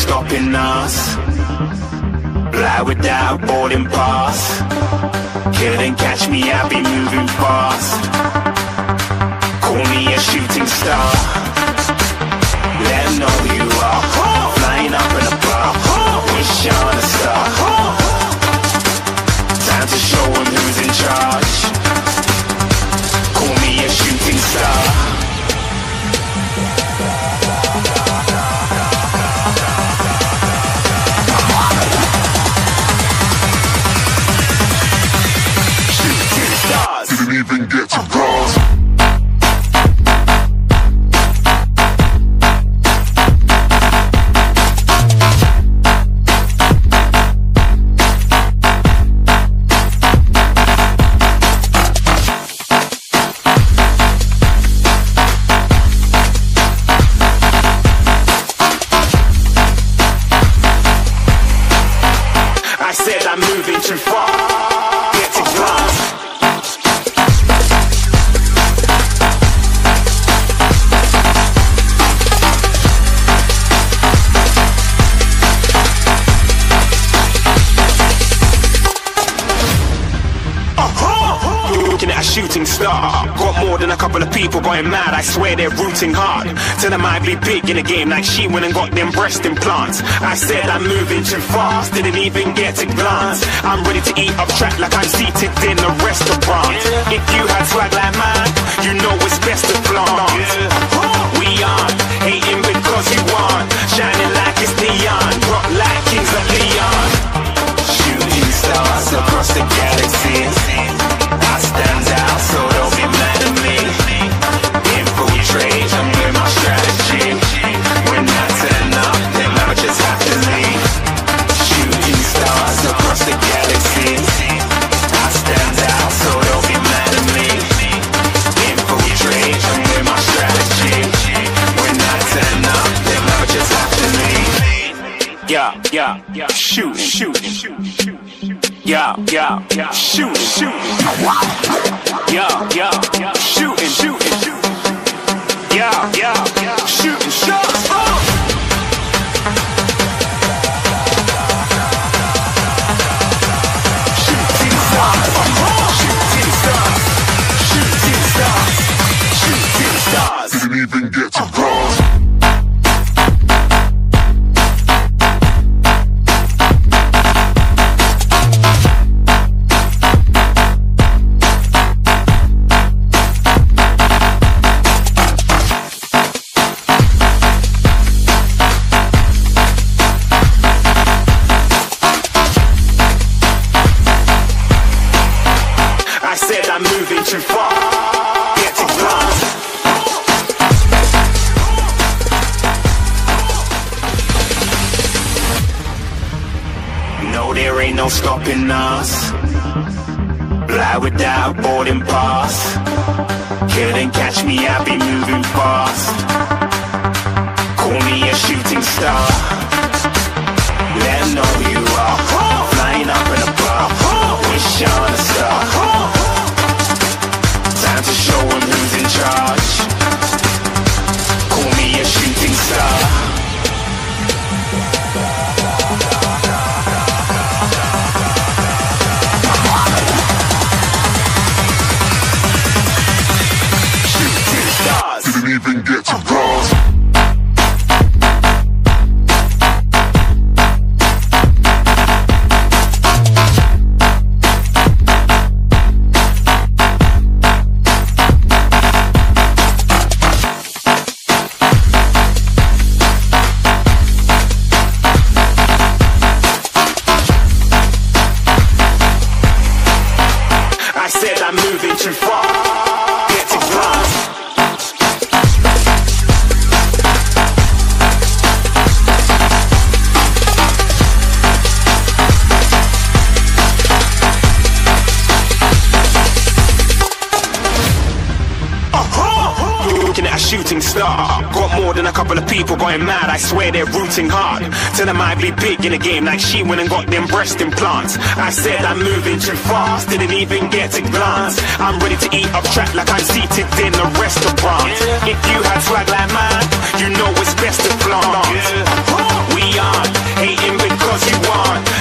stopping us. Fly without boarding pass. Couldn't catch me, I'll be moving fast. Call me a shooting star. Let them know who you are. Flying up in a bar. Wish on a star. Time to show them who's in charge. Call me a shooting star. Didn't even get to bronze. I said I'm moving too far. Get to glass. Looking at a shooting star. Got more than a couple of people going mad, I swear they're rooting hard. Tell them I'd be big in the game like she went and got them breast implants. I said I'm moving too fast, didn't even get to glance. I'm ready to eat up track like I'm seated in a restaurant. If you had swag like mine, you know it's best to flaunt. We aren't hating because you aren't shining like it's neon, rock like kings of Leon. Shooting stars across the galaxy. I stand out, so don't be mad at me. Infiltrate, I'm with my strategy. When I turn up, then I just have to leave. Shooting stars across the galaxy. I stand out, so don't be mad at me. Infiltrate, I'm with my strategy. When I turn up, then I just have to leave. Yeah, shooting. Yeah, shooting. Yeah, shooting. Yeah, shooting shots. Shooting stars. Didn't even get to bronze. I said I'm moving too far. Get to glass. No, there ain't no stopping us. Fly without boarding pass. Couldn't catch me, I'll be moving fast. Call me a shooting star. Let them know who you are. Flying up in a bar. Wish on a star. Time to show them who's in charge. Call me a shooting star. Shooting stars. Didn't even get to bronze. I said I'm moving too far. Get to glass. Looking at a shooting star. Got more than a couple of people going mad, I swear they're rooting hard. Tell them I'd be big in the game like she went and got them breast implants. I said I'm moving too fast, didn't even get a glance. I'm ready to eat up track like I'm seated in a restaurant. If you had swag like mine, you know it's best to flaunt. We aren't hating because you want.